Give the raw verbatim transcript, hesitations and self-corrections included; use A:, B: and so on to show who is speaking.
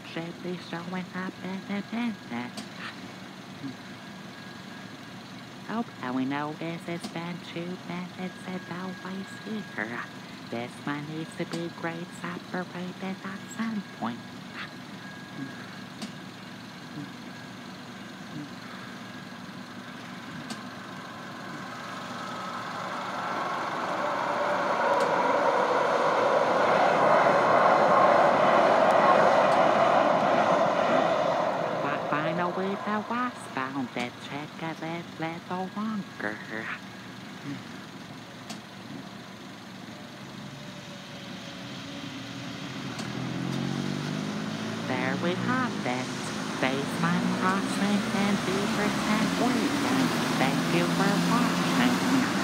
A: song should be showing up independent. Oh, and we know this has been two minutes and no waste here. This one needs to be grade separated at some point. Finally, the westbound it took a little longer. There we have it. Baseline Crossing in Beaverton Oregon. Thank you for watching.